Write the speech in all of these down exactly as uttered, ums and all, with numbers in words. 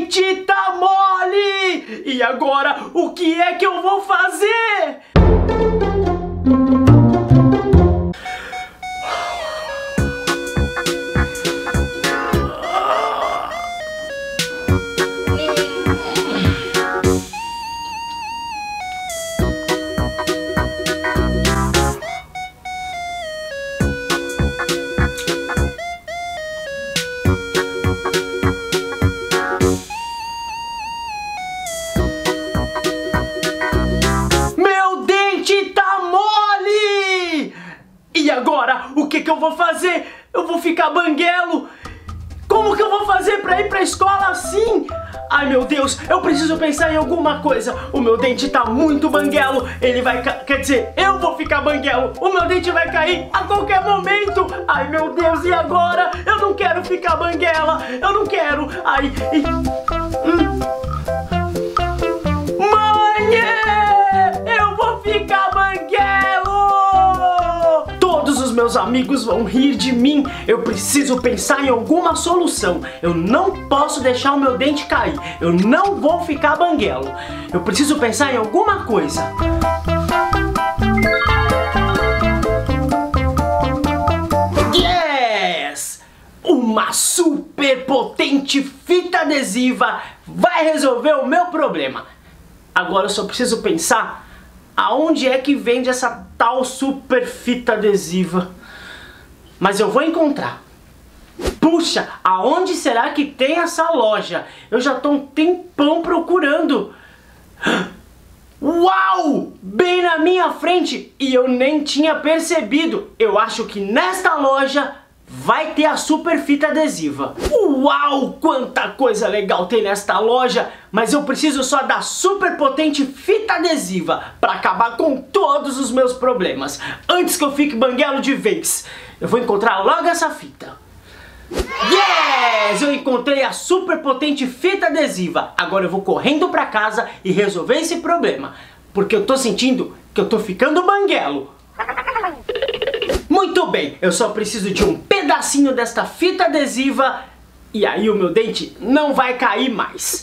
dente tá mole! E agora, o que é que eu vou fazer? E agora, o que que eu vou fazer? Eu vou ficar banguelo? Como que eu vou fazer pra ir pra escola assim? Ai meu Deus, eu preciso pensar em alguma coisa. O meu dente tá muito banguelo. Ele vai, quer dizer, eu vou ficar banguelo. O meu dente vai cair a qualquer momento. Ai meu Deus, e agora? Eu não quero ficar banguela. Eu não quero. Ai, e... hum. Mãe, eu vou ficar banguelo. Os meus amigos vão rir de mim. Eu preciso pensar em alguma solução. Eu não posso deixar o meu dente cair. Eu não vou ficar banguelo. Eu preciso pensar em alguma coisa. Yes! Uma super potente fita adesiva vai resolver o meu problema. Agora eu só preciso pensar aonde é que vende essa tal super fita adesiva? Mas eu vou encontrar. Puxa, aonde será que tem essa loja? Eu já tô um tempão procurando. Uau! Bem na minha frente e eu nem tinha percebido. Eu acho que nesta loja vai ter a super fita adesiva. Uau! Quanta coisa legal tem nesta loja! Mas eu preciso só da super potente fita adesiva para acabar com todos os meus problemas. Antes que eu fique banguelo de vez. Eu vou encontrar logo essa fita. Yes! Eu encontrei a super potente fita adesiva. Agora eu vou correndo para casa e resolver esse problema. Porque eu tô sentindo que eu tô ficando banguelo. Muito bem, eu só preciso de um pedacinho desta fita adesiva e aí o meu dente não vai cair mais.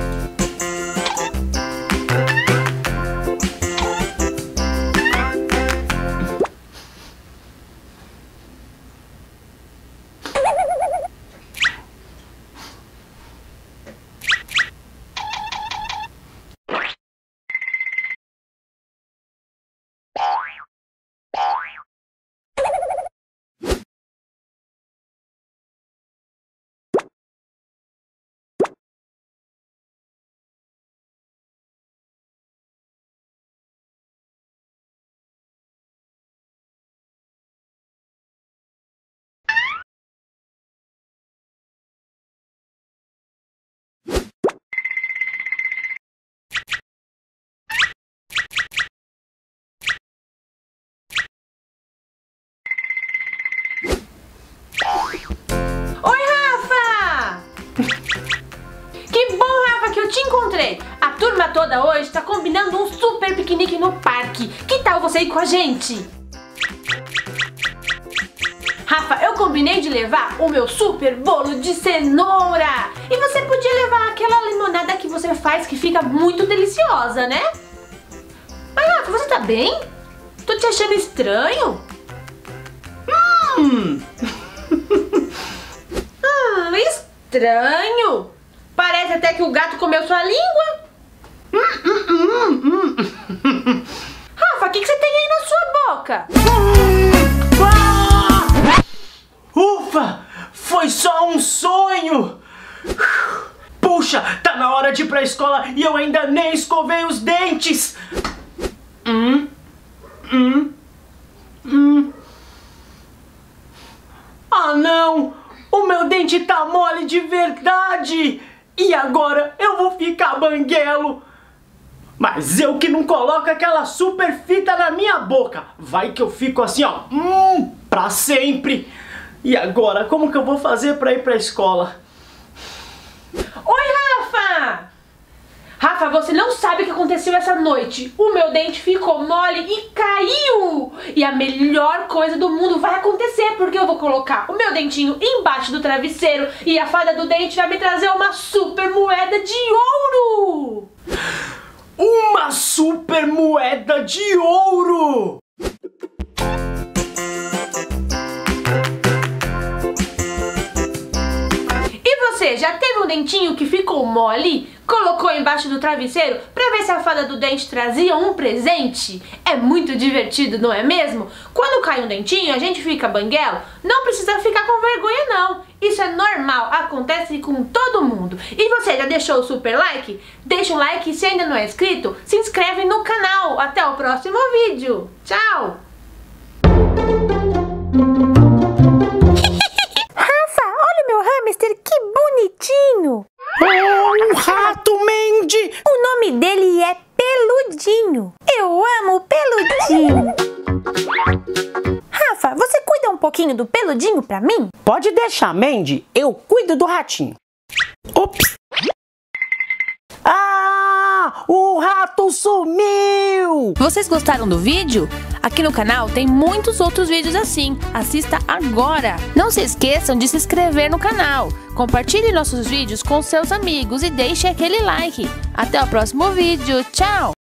Encontrei! A turma toda hoje tá combinando um super piquenique no parque. Que tal você ir com a gente? Rafa, eu combinei de levar o meu super bolo de cenoura. E você podia levar aquela limonada que você faz que fica muito deliciosa, né? Mas Rafa, você tá bem? Tô te achando estranho. Hum! hum, estranho. Parece até que o gato comeu sua língua. Hum, hum, hum, hum. Rafa, o que, que você tem aí na sua boca? Ah! Ufa! Foi só um sonho! Puxa, tá na hora de ir pra escola e eu ainda nem escovei os dentes! Hum? Hum? Hum? Ah não! O meu dente tá mole de verdade! E agora eu vou ficar banguelo. Mas eu que não coloco aquela super fita na minha boca. Vai que eu fico assim, ó, hum, pra sempre. E agora, como que eu vou fazer pra ir pra escola? Oi, Rafa! Rafa, Rafa, você não sabe o que aconteceu essa noite. O meu dente ficou mole e caiu. E a melhor coisa do mundo vai acontecer, porque eu vou colocar o meu dentinho embaixo do travesseiro e a fada do dente vai me trazer uma super moeda de ouro. Uma super moeda de ouro! Você já teve um dentinho que ficou mole? Colocou embaixo do travesseiro pra ver se a fada do dente trazia um presente? É muito divertido, não é mesmo? Quando cai um dentinho, a gente fica banguelo. Não precisa ficar com vergonha, não. Isso é normal, acontece com todo mundo. E você já deixou o super like? Deixa o like e se ainda não é inscrito, se inscreve no canal. Até o próximo vídeo. Tchau! Que bonitinho! Oh, um rato, Mandy! O nome dele é Peludinho. Eu amo Peludinho. Rafa, você cuida um pouquinho do Peludinho pra mim? Pode deixar, Mandy. Eu cuido do ratinho. Ops! Ah! O rato sumiu! Vocês gostaram do vídeo? Aqui no canal tem muitos outros vídeos assim. Assista agora! Não se esqueçam de se inscrever no canal. Compartilhe nossos vídeos com seus amigos e deixe aquele like. Até o próximo vídeo. Tchau!